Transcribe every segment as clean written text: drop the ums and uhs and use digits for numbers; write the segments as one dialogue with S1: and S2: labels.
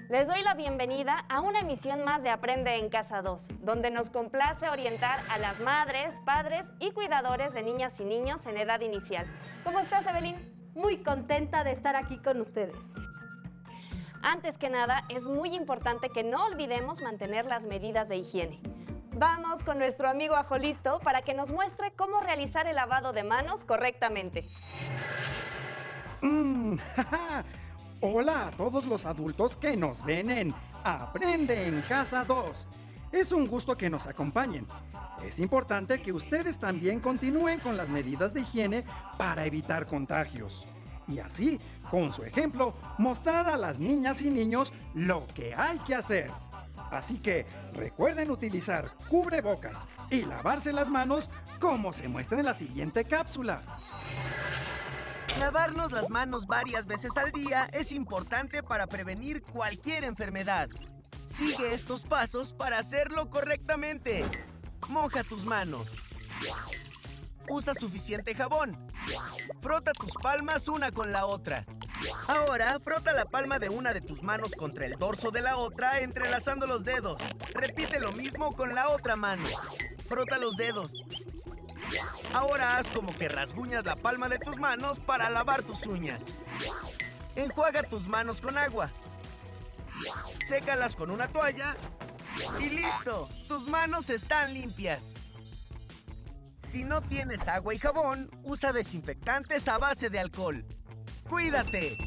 S1: Les doy la bienvenida a una emisión más de Aprende en Casa 2, donde nos complace orientar a las madres, padres y cuidadores de niñas y niños en edad inicial. ¿Cómo estás, Evelyn?
S2: Muy contenta de estar aquí con ustedes.
S1: Antes que nada, es muy importante que no olvidemos mantener las medidas de higiene. Vamos con nuestro amigo Ajolisto para que nos muestre cómo realizar el lavado de manos correctamente.
S3: Hola a todos los adultos que nos ven en Aprende en Casa 2. Es un gusto que nos acompañen. Es importante que ustedes también continúen con las medidas de higiene para evitar contagios. Y así, con su ejemplo, mostrar a las niñas y niños lo que hay que hacer. Así que recuerden utilizar cubrebocas y lavarse las manos como se muestra en la siguiente cápsula.
S4: Lavarnos las manos varias veces al día es importante para prevenir cualquier enfermedad. Sigue estos pasos para hacerlo correctamente. Moja tus manos. Usa suficiente jabón. Frota tus palmas una con la otra. Ahora, frota la palma de una de tus manos contra el dorso de la otra, entrelazando los dedos. Repite lo mismo con la otra mano. Frota los dedos. Ahora haz como que rasguñas la palma de tus manos para lavar tus uñas. Enjuaga tus manos con agua. Sécalas con una toalla. ¡Y listo! ¡Tus manos están limpias! Si no tienes agua y jabón, usa desinfectantes a base de alcohol. ¡Cuídate!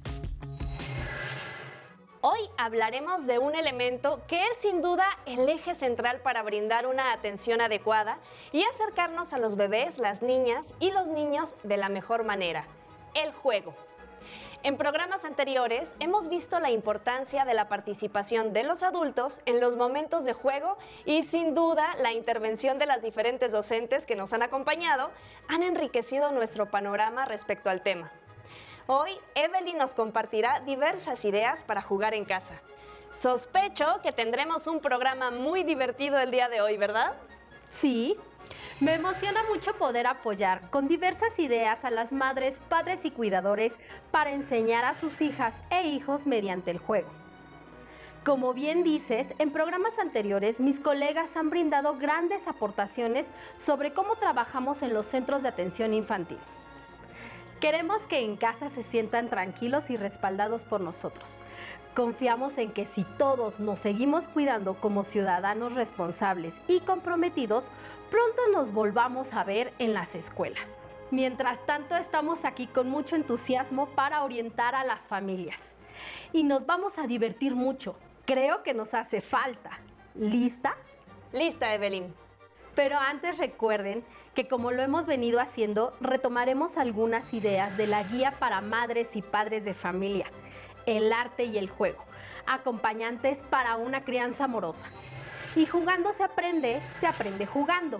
S1: Hoy hablaremos de un elemento que es sin duda el eje central para brindar una atención adecuada y acercarnos a los bebés, las niñas y los niños de la mejor manera: el juego. En programas anteriores hemos visto la importancia de la participación de los adultos en los momentos de juego y sin duda la intervención de las diferentes docentes que nos han acompañado han enriquecido nuestro panorama respecto al tema. Hoy, Evelyn nos compartirá diversas ideas para jugar en casa. Sospecho que tendremos un programa muy divertido el día de hoy, ¿verdad?
S2: Sí, me emociona mucho poder apoyar con diversas ideas a las madres, padres y cuidadores para enseñar a sus hijas e hijos mediante el juego. Como bien dices, en programas anteriores mis colegas han brindado grandes aportaciones sobre cómo trabajamos en los centros de atención infantil. Queremos que en casa se sientan tranquilos y respaldados por nosotros. Confiamos en que si todos nos seguimos cuidando como ciudadanos responsables y comprometidos, pronto nos volvamos a ver en las escuelas. Mientras tanto, estamos aquí con mucho entusiasmo para orientar a las familias. Y nos vamos a divertir mucho. Creo que nos hace falta. ¿Lista?
S1: Lista, Evelyn.
S2: Pero antes recuerden que, como lo hemos venido haciendo, retomaremos algunas ideas de la guía para madres y padres de familia, el arte y el juego, acompañantes para una crianza amorosa. Y jugando se aprende jugando,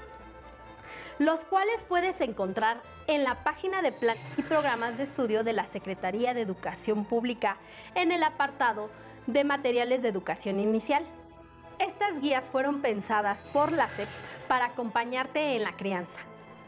S2: los cuales puedes encontrar en la página de Planes y Programas de Estudio de la Secretaría de Educación Pública en el apartado de Materiales de Educación Inicial. Estas guías fueron pensadas por la SEP para acompañarte en la crianza.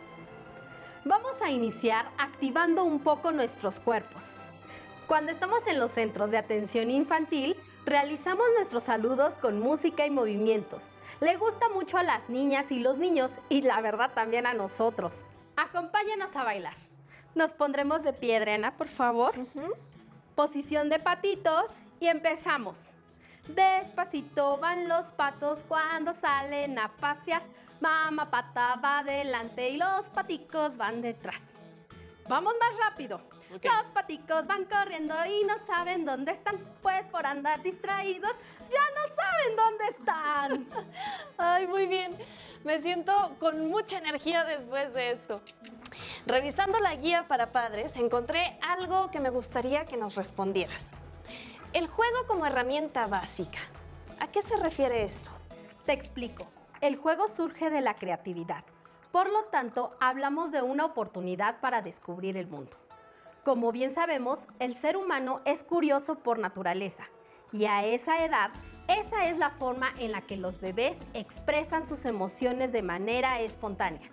S2: Vamos a iniciar activando un poco nuestros cuerpos. Cuando estamos en los centros de atención infantil, realizamos nuestros saludos con música y movimientos. Le gusta mucho a las niñas y los niños y la verdad también a nosotros. Acompáñanos a bailar. Nos pondremos de pie, Adriana, por favor. Posición de patitos y empezamos. Despacito van los patos cuando salen a pasear. Mamá pata va adelante y los paticos van detrás. Vamos más rápido. Okay. Los paticos van corriendo y no saben dónde están. Pues por andar distraídos ya no saben dónde están.
S1: Ay, muy bien. Me siento con mucha energía después de esto. Revisando la guía para padres, encontré algo que me gustaría que nos respondieras. El juego como herramienta básica. ¿A qué se refiere esto?
S2: Te explico. El juego surge de la creatividad. Por lo tanto, hablamos de una oportunidad para descubrir el mundo. Como bien sabemos, el ser humano es curioso por naturaleza. Y a esa edad, esa es la forma en la que los bebés expresan sus emociones de manera espontánea.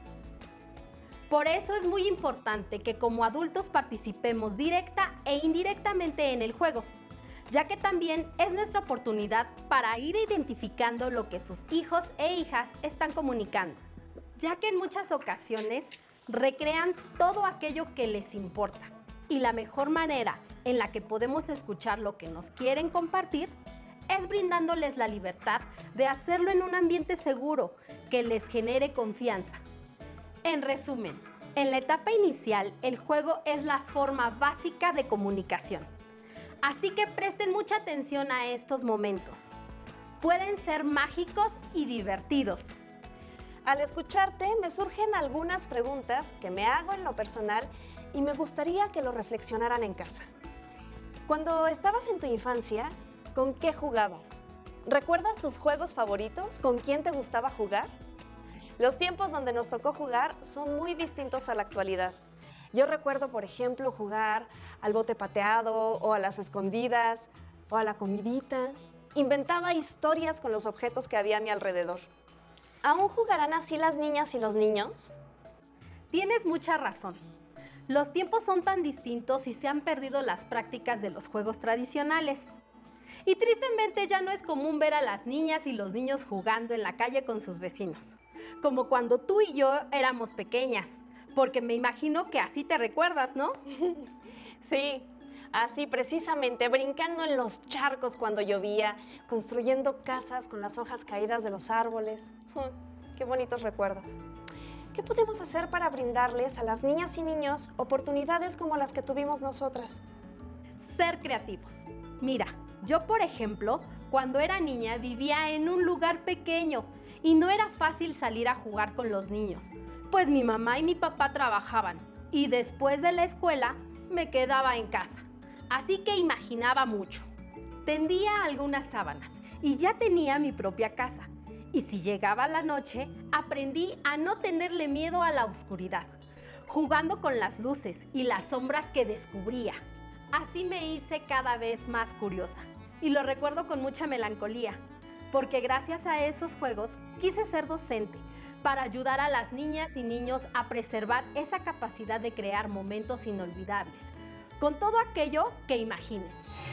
S2: Por eso es muy importante que como adultos participemos directa e indirectamente en el juego. ya que también es nuestra oportunidad para ir identificando lo que sus hijos e hijas están comunicando, ya que en muchas ocasiones recrean todo aquello que les importa y la mejor manera en la que podemos escuchar lo que nos quieren compartir es brindándoles la libertad de hacerlo en un ambiente seguro que les genere confianza. En resumen, en la etapa inicial, el juego es la forma básica de comunicación. Así que presten mucha atención a estos momentos. Pueden ser mágicos y divertidos.
S1: Al escucharte, me surgen algunas preguntas que me hago en lo personal y me gustaría que lo reflexionaran en casa. Cuando estabas en tu infancia, ¿con qué jugabas? ¿Recuerdas tus juegos favoritos? ¿Con quién te gustaba jugar? Los tiempos donde nos tocó jugar son muy distintos a la actualidad. Yo recuerdo, por ejemplo, jugar al bote pateado o a las escondidas o a la comidita. Inventaba historias con los objetos que había a mi alrededor. ¿Aún jugarán así las niñas y los niños?
S2: Tienes mucha razón. Los tiempos son tan distintos y se han perdido las prácticas de los juegos tradicionales. Y tristemente ya no es común ver a las niñas y los niños jugando en la calle con sus vecinos, como cuando tú y yo éramos pequeñas, porque me imagino que así te recuerdas, ¿no?
S1: Sí, así precisamente, brincando en los charcos cuando llovía, construyendo casas con las hojas caídas de los árboles. ¡Qué bonitos recuerdos! ¿Qué podemos hacer para brindarles a las niñas y niños oportunidades como las que tuvimos nosotras?
S2: Ser creativos. Mira, yo por ejemplo, cuando era niña vivía en un lugar pequeño y no era fácil salir a jugar con los niños, pues mi mamá y mi papá trabajaban y después de la escuela me quedaba en casa. Así que imaginaba mucho. Tendía algunas sábanas y ya tenía mi propia casa. Y si llegaba la noche, aprendí a no tenerle miedo a la oscuridad, jugando con las luces y las sombras que descubría. Así me hice cada vez más curiosa y lo recuerdo con mucha melancolía, porque gracias a esos juegos quise ser docente para ayudar a las niñas y niños a preservar esa capacidad de crear momentos inolvidables, con todo aquello que imaginen.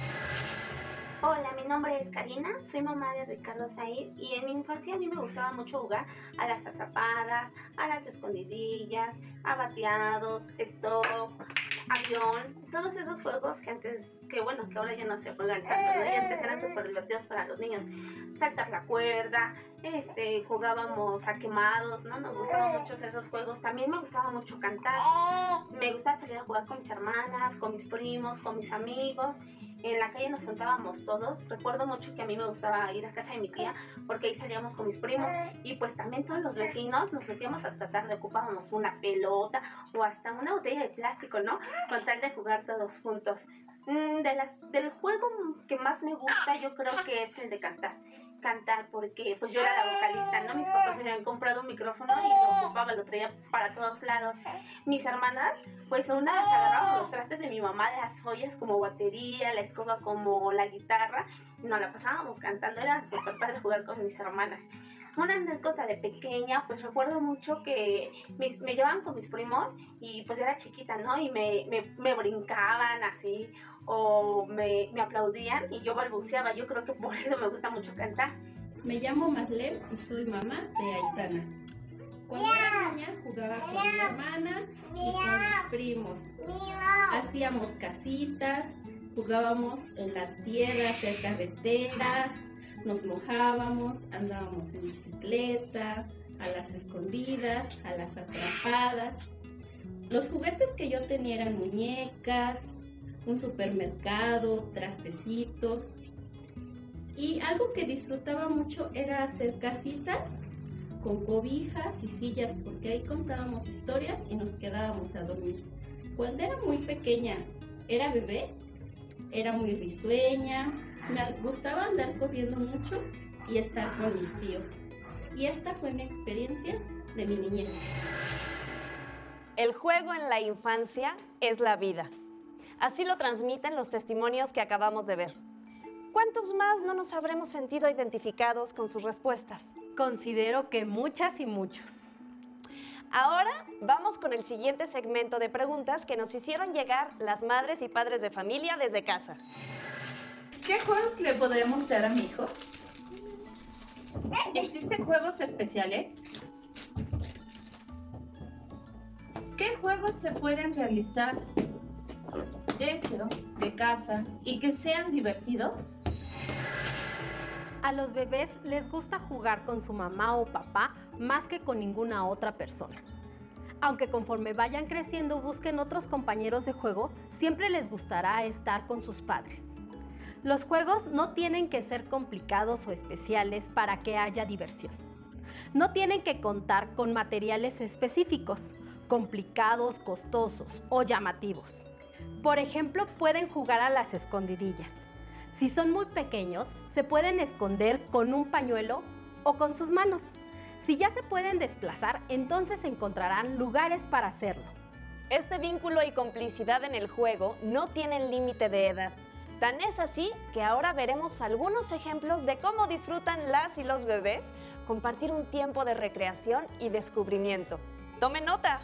S5: Hola, mi nombre es Karina, soy mamá de Ricardo Zahir y en mi infancia a mí me gustaba mucho jugar a las atrapadas, a las escondidillas, a bateados, stop, avión, todos esos juegos que antes, que ahora ya no se juegan tanto, ¿no? Y antes eran súper divertidos para los niños. Saltar la cuerda, jugábamos a quemados, ¿no? Nos gustaban mucho esos juegos. También me gustaba mucho cantar. Me gustaba salir a jugar con mis hermanas, con mis primos, con mis amigos. En la calle nos juntábamos todos. Recuerdo mucho que a mí me gustaba ir a casa de mi tía porque ahí salíamos con mis primos y pues también todos los vecinos nos metíamos a tratar de ocupábamos una pelota o hasta una botella de plástico, ¿no? Con tal de jugar todos juntos. Del juego que más me gusta yo creo que es el de cantar porque pues yo era la vocalista, ¿no? Mis papás me habían comprado un micrófono y lo ocupaba, lo traía para todos lados. Mis hermanas, pues unas agarrábamos los trastes de mi mamá, las joyas como batería, la escoba como la guitarra, y nos la pasábamos cantando, era súper padre jugar con mis hermanas. Una anécdota de pequeña, pues recuerdo mucho que me llevaban con mis primos y pues era chiquita, ¿no? Y me brincaban así o me aplaudían y yo balbuceaba. Yo creo que por eso me gusta mucho cantar.
S6: Me llamo Marlene y soy mamá de Aitana. Cuando era niña jugaba con mi hermana y con mis primos. Hacíamos casitas, jugábamos en la tierra, hacer carreteras, nos mojábamos, andábamos en bicicleta, a las escondidas, a las atrapadas. Los juguetes que yo tenía eran muñecas, un supermercado, trastecitos. Y algo que disfrutaba mucho era hacer casitas con cobijas y sillas, porque ahí contábamos historias y nos quedábamos a dormir. Cuando era muy pequeña, era bebé, era muy risueña, me gustaba andar corriendo mucho y estar con mis tíos. Y esta fue mi experiencia de mi niñez.
S1: El juego en la infancia es la vida. Así lo transmiten los testimonios que acabamos de ver. ¿Cuántos más no nos habremos sentido identificados con sus respuestas?
S2: Considero que muchas y muchos.
S1: Ahora vamos con el siguiente segmento de preguntas que nos hicieron llegar las madres y padres de familia desde casa.
S6: ¿Qué juegos le podemos dar a mi hijo? ¿Existen juegos especiales? ¿Qué juegos se pueden realizar dentro de casa y que sean divertidos?
S2: A los bebés les gusta jugar con su mamá o papá más que con ninguna otra persona. Aunque conforme vayan creciendo busquen otros compañeros de juego, siempre les gustará estar con sus padres. Los juegos no tienen que ser complicados o especiales para que haya diversión. No tienen que contar con materiales específicos, complicados, costosos o llamativos. Por ejemplo, pueden jugar a las escondidillas. Si son muy pequeños, se pueden esconder con un pañuelo o con sus manos. Si ya se pueden desplazar, entonces encontrarán lugares para hacerlo.
S1: Este vínculo y complicidad en el juego no tienen límite de edad. Tan es así que ahora veremos algunos ejemplos de cómo disfrutan las y los bebés compartir un tiempo de recreación y descubrimiento. ¡Tome nota!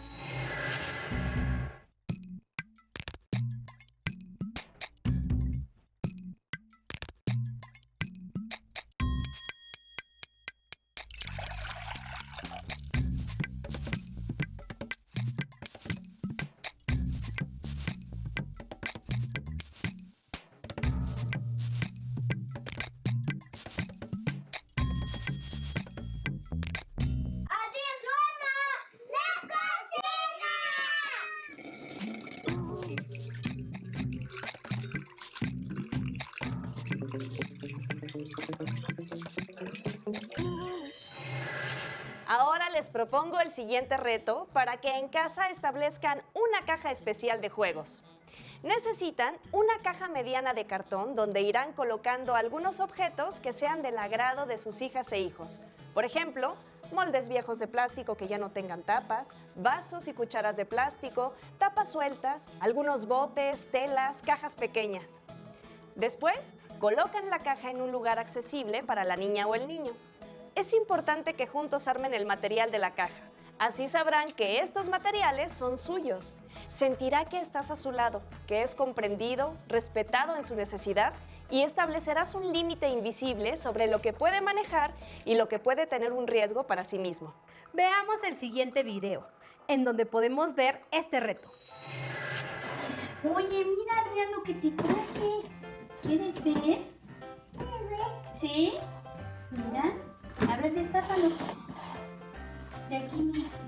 S1: Ahora les propongo el siguiente reto para que en casa establezcan una caja especial de juegos. Necesitan una caja mediana de cartón donde irán colocando algunos objetos que sean del agrado de sus hijas e hijos. Por ejemplo, moldes viejos de plástico que ya no tengan tapas, vasos y cucharas de plástico, tapas sueltas, algunos botes, telas, cajas pequeñas. Después, colocan la caja en un lugar accesible para la niña o el niño. Es importante que juntos armen el material de la caja. Así sabrán que estos materiales son suyos. Sentirá que estás a su lado, que es comprendido, respetado en su necesidad y establecerás un límite invisible sobre lo que puede manejar y lo que puede tener un riesgo para sí mismo.
S2: Veamos el siguiente video, en donde podemos ver este reto.
S7: Oye, mira, Adrián, lo que te traje. ¿Quieres ver? ¿Sí? Mira. A ver, destápalo. De aquí mismo.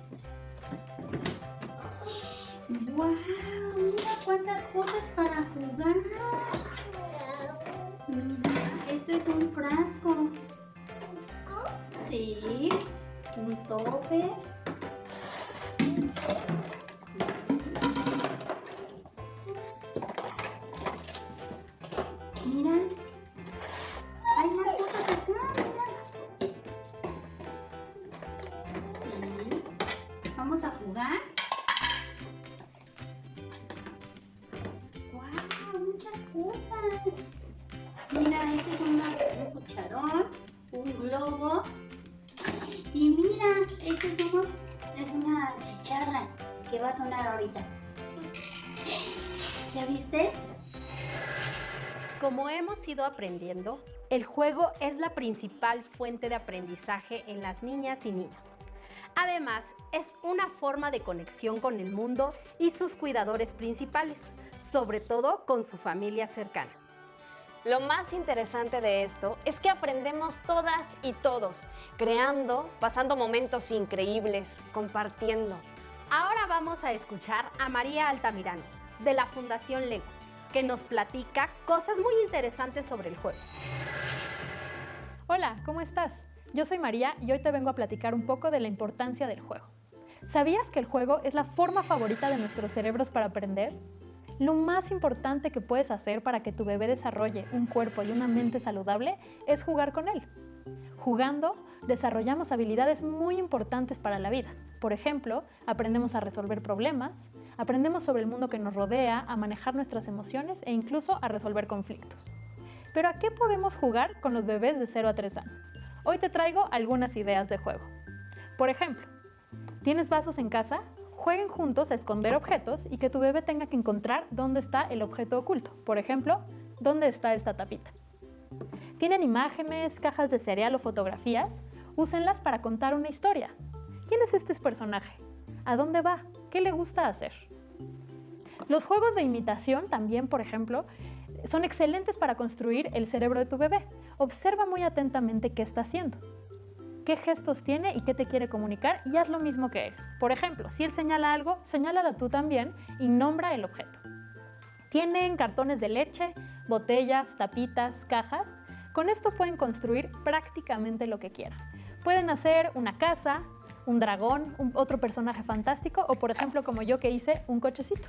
S7: ¡Wow! Mira cuántas cosas para jugar. Mira, esto es un frasco. Sí. Un topper. Mira. Hay más cosas acá, mira. Vamos a jugar. ¡Wow! Muchas cosas. Mira, este es un cucharón, un globo. Y mira, este es una chicharra que va a sonar ahorita. ¿Ya viste?
S2: Como hemos ido aprendiendo, el juego es la principal fuente de aprendizaje en las niñas y niños. Además, es una forma de conexión con el mundo y sus cuidadores principales, sobre todo con su familia cercana.
S1: Lo más interesante de esto es que aprendemos todas y todos, creando, pasando momentos increíbles, compartiendo.
S2: Ahora vamos a escuchar a María Altamirano, de la Fundación Lego, que nos platica cosas muy interesantes sobre el juego.
S8: Hola, ¿cómo estás? Yo soy María y hoy te vengo a platicar un poco de la importancia del juego. ¿Sabías que el juego es la forma favorita de nuestros cerebros para aprender? Lo más importante que puedes hacer para que tu bebé desarrolle un cuerpo y una mente saludable es jugar con él. Jugando, desarrollamos habilidades muy importantes para la vida. Por ejemplo, aprendemos a resolver problemas, aprendemos sobre el mundo que nos rodea, a manejar nuestras emociones e incluso a resolver conflictos. ¿Pero a qué podemos jugar con los bebés de 0 a 3 años? Hoy te traigo algunas ideas de juego. Por ejemplo, ¿tienes vasos en casa? Jueguen juntos a esconder objetos y que tu bebé tenga que encontrar dónde está el objeto oculto. Por ejemplo, ¿dónde está esta tapita? ¿Tienen imágenes, cajas de cereal o fotografías? Úsenlas para contar una historia. ¿Quién es este personaje? ¿A dónde va? ¿Qué le gusta hacer? Los juegos de imitación también, por ejemplo, son excelentes para construir el cerebro de tu bebé. Observa muy atentamente qué está haciendo, qué gestos tiene y qué te quiere comunicar y haz lo mismo que él. Por ejemplo, si él señala algo, señálalo tú también y nombra el objeto. Tienen cartones de leche, botellas, tapitas, cajas. Con esto pueden construir prácticamente lo que quieran. Pueden hacer una casa, un dragón, otro personaje fantástico o, por ejemplo, como yo que hice, un cochecito.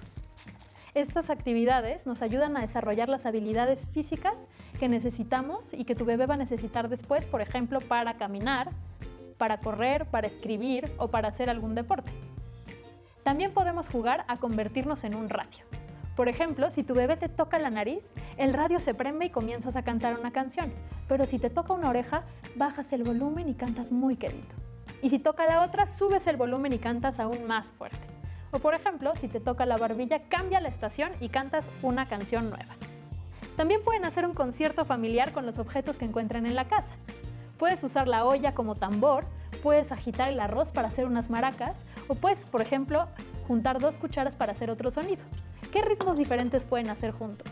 S8: Estas actividades nos ayudan a desarrollar las habilidades físicas que necesitamos y que tu bebé va a necesitar después, por ejemplo, para caminar, para correr, para escribir o para hacer algún deporte. También podemos jugar a convertirnos en un radio. Por ejemplo, si tu bebé te toca la nariz, el radio se prende y comienzas a cantar una canción. Pero si te toca una oreja, bajas el volumen y cantas muy quedito. Y si toca la otra, subes el volumen y cantas aún más fuerte. O por ejemplo, si te toca la barbilla, cambia la estación y cantas una canción nueva. También pueden hacer un concierto familiar con los objetos que encuentren en la casa. Puedes usar la olla como tambor, puedes agitar el arroz para hacer unas maracas, o puedes, por ejemplo, juntar 2 cucharas para hacer otro sonido. ¿Qué ritmos diferentes pueden hacer juntos?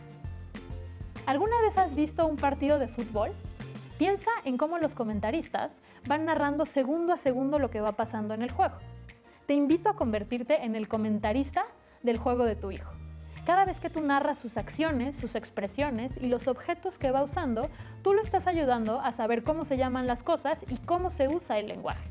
S8: ¿Alguna vez has visto un partido de fútbol? Piensa en cómo los comentaristas van narrando segundo a segundo lo que va pasando en el juego. Te invito a convertirte en el comentarista del juego de tu hijo. Cada vez que tú narras sus acciones, sus expresiones y los objetos que va usando, tú lo estás ayudando a saber cómo se llaman las cosas y cómo se usa el lenguaje.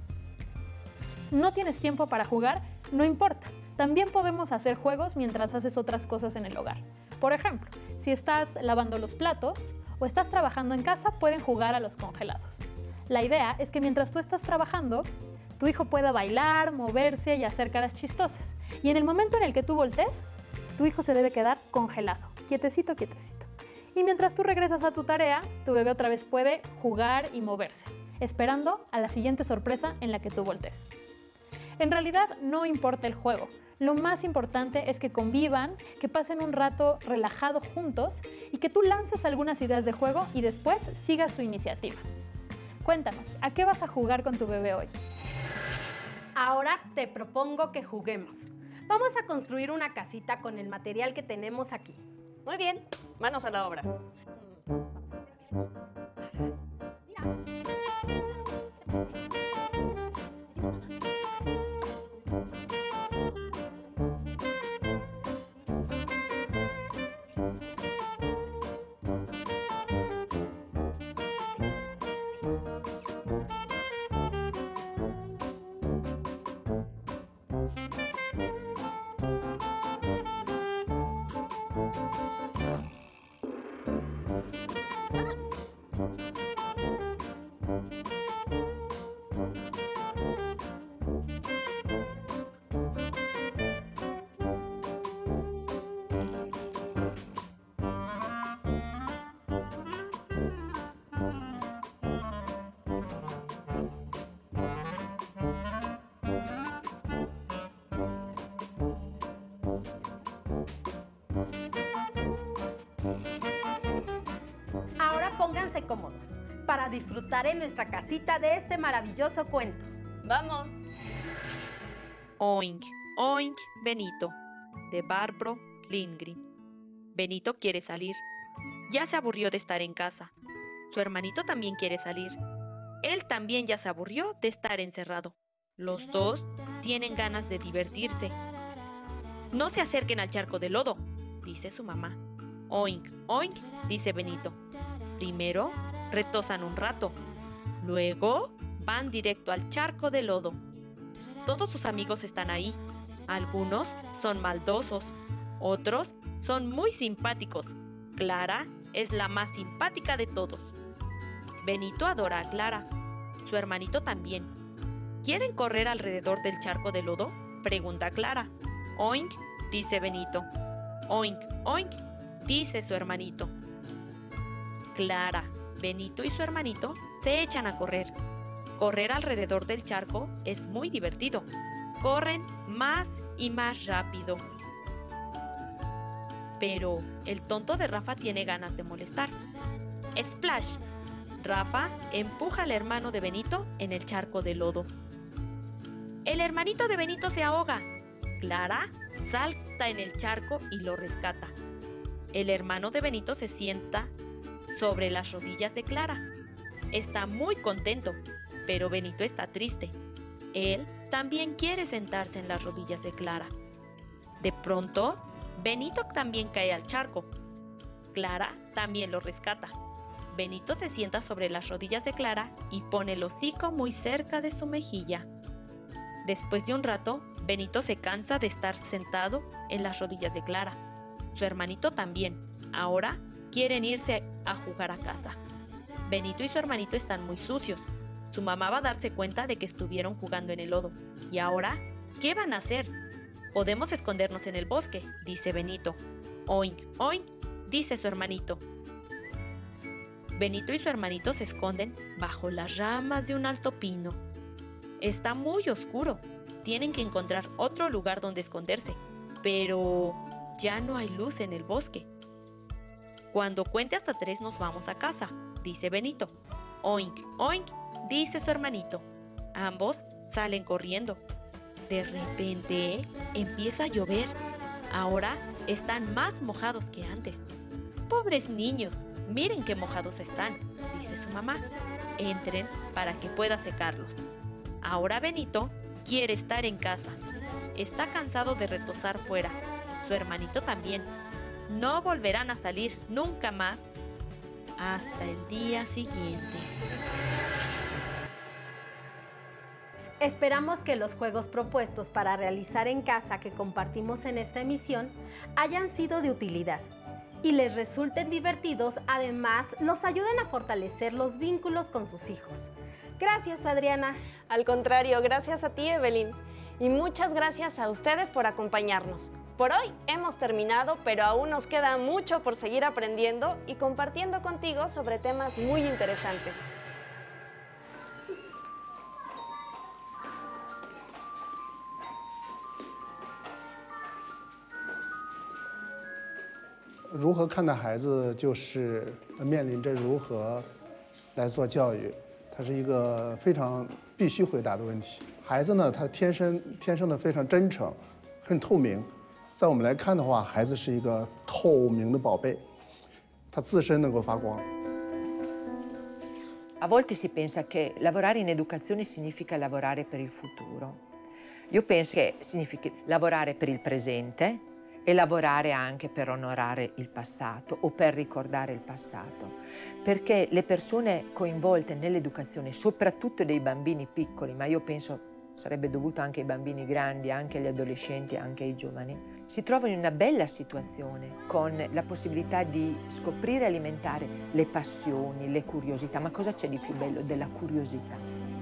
S8: ¿No tienes tiempo para jugar? No importa. También podemos hacer juegos mientras haces otras cosas en el hogar. Por ejemplo, si estás lavando los platos o estás trabajando en casa, pueden jugar a los congelados. La idea es que mientras tú estás trabajando, tu hijo pueda bailar, moverse y hacer caras chistosas. Y en el momento en el que tú voltees, tu hijo se debe quedar congelado, quietecito, quietecito. Y mientras tú regresas a tu tarea, tu bebé otra vez puede jugar y moverse, esperando a la siguiente sorpresa en la que tú voltees. En realidad no importa el juego. Lo más importante es que convivan, que pasen un rato relajado juntos y que tú lances algunas ideas de juego y después sigas su iniciativa. Cuéntanos, ¿a qué vas a jugar con tu bebé hoy?
S2: Ahora te propongo que juguemos. Vamos a construir una casita con el material que tenemos aquí.
S1: Muy bien, manos a la obra.
S2: Pónganse cómodos para disfrutar en nuestra casita de este maravilloso cuento.
S1: ¡Vamos!
S9: Oink, oink, Benito, de Barbro Lindgren. Benito quiere salir. Ya se aburrió de estar en casa. Su hermanito también quiere salir. Él también ya se aburrió de estar encerrado. Los dos tienen ganas de divertirse. No se acerquen al charco de lodo, dice su mamá. Oink, oink, dice Benito. Primero retosan un rato, luego van directo al charco de lodo. Todos sus amigos están ahí. Algunos son maldosos, otros son muy simpáticos. Clara es la más simpática de todos. Benito adora a Clara, su hermanito también. ¿Quieren correr alrededor del charco de lodo?, pregunta Clara. Oink, dice Benito. Oink, oink, dice su hermanito. Clara, Benito y su hermanito se echan a correr. Correr alrededor del charco es muy divertido. Corren más y más rápido. Pero el tonto de Rafa tiene ganas de molestar. Splash. Rafa empuja al hermano de Benito en el charco de lodo. El hermanito de Benito se ahoga. Clara salta en el charco y lo rescata. El hermano de Benito se sienta sobre las rodillas de Clara. Está muy contento, pero Benito está triste. Él también quiere sentarse en las rodillas de Clara. De pronto, Benito también cae al charco. Clara también lo rescata. Benito se sienta sobre las rodillas de Clara y pone el hocico muy cerca de su mejilla. Después de un rato, Benito se cansa de estar sentado en las rodillas de Clara. Su hermanito también. Ahora quieren irse a jugar a casa. Benito y su hermanito están muy sucios. Su mamá va a darse cuenta de que estuvieron jugando en el lodo. ¿Y ahora qué van a hacer? Podemos escondernos en el bosque, dice Benito. Oink, oink, dice su hermanito. Benito y su hermanito se esconden bajo las ramas de un alto pino. Está muy oscuro. Tienen que encontrar otro lugar donde esconderse. Pero ya no hay luz en el bosque. Cuando cuente hasta 3 nos vamos a casa, dice Benito. Oink, oink, dice su hermanito. Ambos salen corriendo. De repente empieza a llover. Ahora están más mojados que antes. Pobres niños, miren qué mojados están, dice su mamá. Entren para que pueda secarlos. Ahora Benito quiere estar en casa. Está cansado de retozar fuera. Su hermanito también. No volverán a salir nunca más hasta el día siguiente.
S2: Esperamos que los juegos propuestos para realizar en casa que compartimos en esta emisión hayan sido de utilidad y les resulten divertidos, además los ayuden a fortalecer los vínculos con sus hijos. Gracias, Adriana.
S1: Al contrario, gracias a ti, Evelyn. Y muchas gracias a ustedes por acompañarnos. Por hoy hemos terminado, pero aún nos queda mucho por seguir aprendiendo y compartiendo contigo sobre temas muy interesantes.
S10: ¿如何看待孩子，就是面临着如何来做教育，它是一个非常必须回答的问题。孩子呢，他天生的非常真诚，很透明。在我们来看的话，孩子是一个透明的宝贝，他自身能够发光。
S11: A volte si pensa che lavorare in educazione significa lavorare per il futuro. Io penso che significhi lavorare per il presente e lavorare anche per onorare il passato o per ricordare il passato, perché le persone coinvolte nell'educazione, soprattutto dei bambini piccoli, ma io penso sarebbe dovuto anche ai bambini grandi, anche agli adolescenti, anche ai giovani, si trovano in una bella situazione con la possibilità di scoprire e alimentare le passioni, le curiosità. Ma cosa c'è di più bello della curiosità?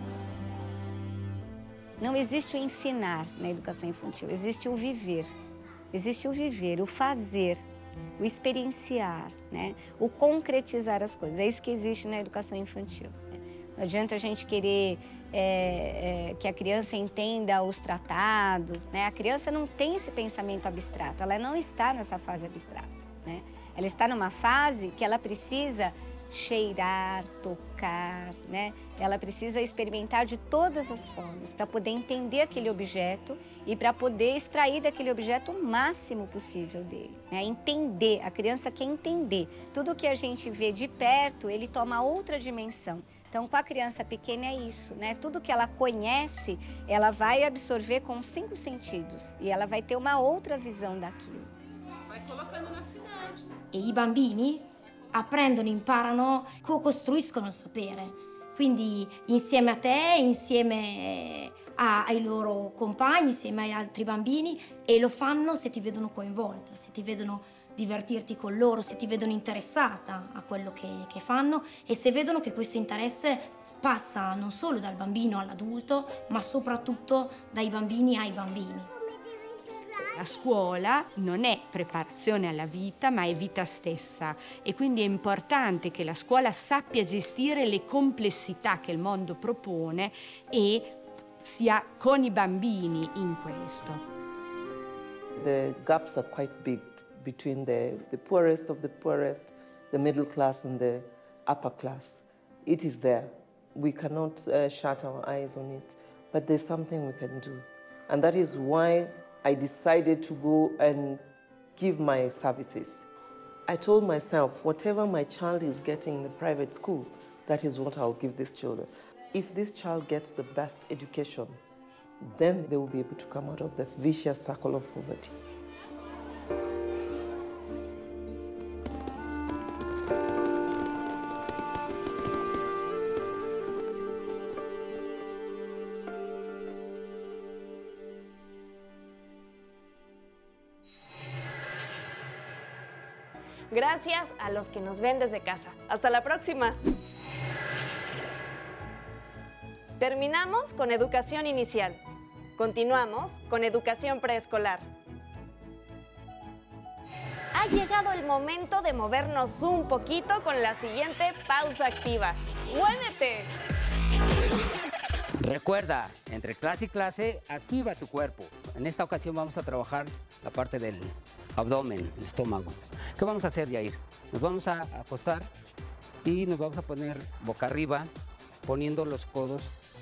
S12: Não existe o ensinar na educação infantil, existe o viver. Existe o viver, o fazer, o experienciar, né? O concretizar as coisas. É isso que existe na educação infantil. Não adianta a gente querer que a criança entenda os tratados, né? A criança não tem esse pensamento abstrato, ela não está nessa fase abstrata, né? Ela está numa fase que ela precisa cheirar, tocar, né? Ela precisa experimentar de todas as formas para poder entender aquele objeto e para poder extrair daquele objeto o máximo possível dele, né? Entender, a criança quer entender. Tudo que a gente vê de perto, ele toma outra dimensão. Então, com a criança pequena é isso, né? Tudo que ela conhece, ela vai absorver com os 5 sentidos e ela vai ter uma outra visão daquilo.
S6: Vai colocando na cidade.
S13: E i bambini apprendono, imparano, co-costruiscono il sapere. Quindi insieme a te, insieme ai loro compagni, insieme agli altri bambini, e lo fanno se ti vedono coinvolta, se ti vedono divertirti con loro, se ti vedono interessata a quello che fanno e se vedono che questo interesse passa non solo dal bambino all'adulto, ma soprattutto dai bambini ai bambini.
S14: La scuola non è preparazione alla vita, ma è vita stessa e quindi è importante che la scuola sappia gestire le complessità che il mondo propone e sia con i bambini in questo.
S15: The gaps are quite big between the poorest of the poorest, the middle class and the upper class. It is there. We cannot shut our eyes on it, but there's something we can do. And that is why I decided to go and give my services. I told myself, whatever my child is getting in the private school, that is what I'll give these children. If this child gets the best education, then they will be able to come out of the vicious circle of poverty.
S1: Gracias a los que nos ven desde casa. Hasta la próxima. Terminamos con educación inicial. Continuamos con educación preescolar. Ha llegado el momento de movernos un poquito con la siguiente pausa activa. ¡Muévete!
S16: Recuerda, entre clase y clase, activa tu cuerpo. En esta ocasión vamos a trabajar la parte del abdomen, el estómago. ¿Qué vamos a hacer, Yair? Nos vamos a acostar y nos vamos a poner boca arriba, poniendo los codos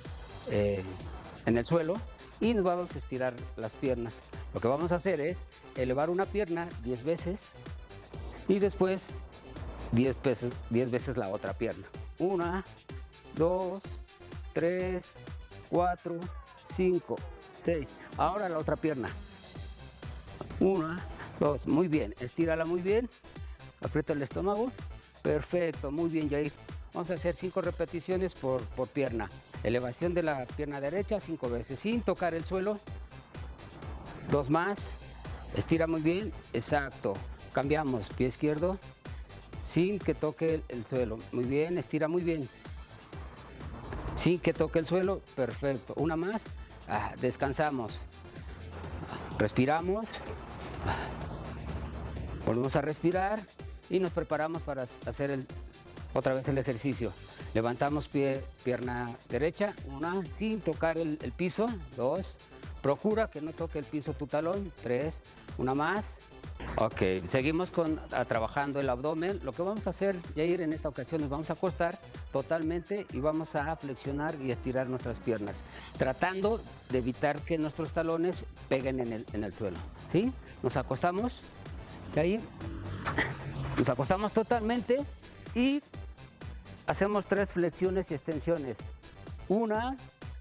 S16: en el suelo y nos vamos a estirar las piernas. Lo que vamos a hacer es elevar una pierna 10 veces y después 10 veces la otra pierna. 1, 2, 3, 4, 5, 6. Ahora la otra pierna. 1, 2. Muy bien. Estírala muy bien. Aprieta el estómago. Perfecto. Muy bien, Yair. Vamos a hacer 5 repeticiones por pierna. Elevación de la pierna derecha 5 veces sin tocar el suelo. 2 más. Estira muy bien. Exacto. Cambiamos. Pie izquierdo sin que toque el suelo. Muy bien. Estira muy bien. Sin que toque el suelo. Perfecto. Una más. Descansamos. Respiramos. Volvemos a respirar y nos preparamos para hacer otra vez el ejercicio. Levantamos pierna derecha, 1, sin tocar el piso, 2, procura que no toque el piso tu talón, 3, una más. Ok, seguimos trabajando el abdomen. Lo que vamos a hacer, Yair, en esta ocasión nos vamos a acostar totalmente y vamos a flexionar y estirar nuestras piernas, tratando de evitar que nuestros talones peguen en el suelo. ¿Sí? Nos acostamos, Yair, nos acostamos totalmente y hacemos 3 flexiones y extensiones. 1,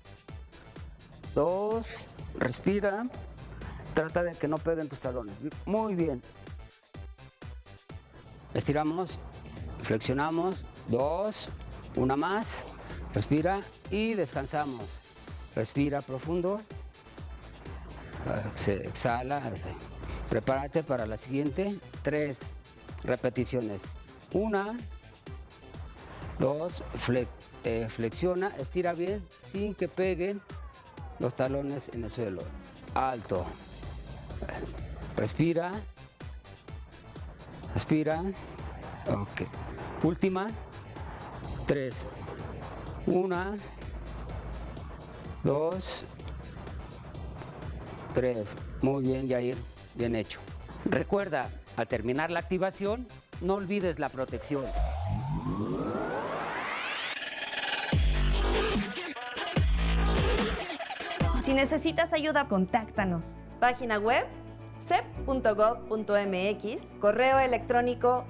S16: 2, respira. Trata de que no peguen tus talones. Muy bien. Estiramos, flexionamos, 2, una más, respira y descansamos. Respira profundo, exhala, prepárate para la siguiente, 3 repeticiones. 1, 2, flexiona, estira bien sin que peguen los talones en el suelo. Alto. Respira. Respira. Ok. Última. 3. 1, 2, 3. Muy bien, Yair. Bien hecho. Recuerda, al terminar la activación, no olvides la protección.
S1: Si necesitas ayuda, contáctanos. Página web cep.gov.mx, correo electrónico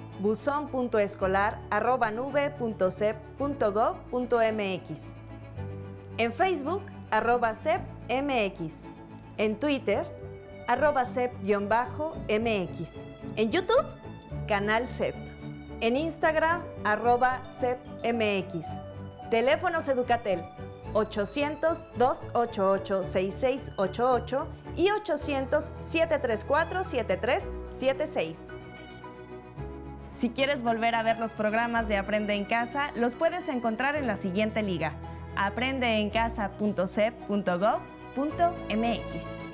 S1: buzon.escolar@nube.cep.gov.mx. En Facebook, @cepmx. En Twitter, @cep_mx. En YouTube, canal CEP. En Instagram, @cepmx. Teléfonos Educatel 800-288-6688 y 800-734-7376. Si quieres volver a ver los programas de Aprende en Casa, los puedes encontrar en la siguiente liga: aprendeencasa.cep.gov.mx.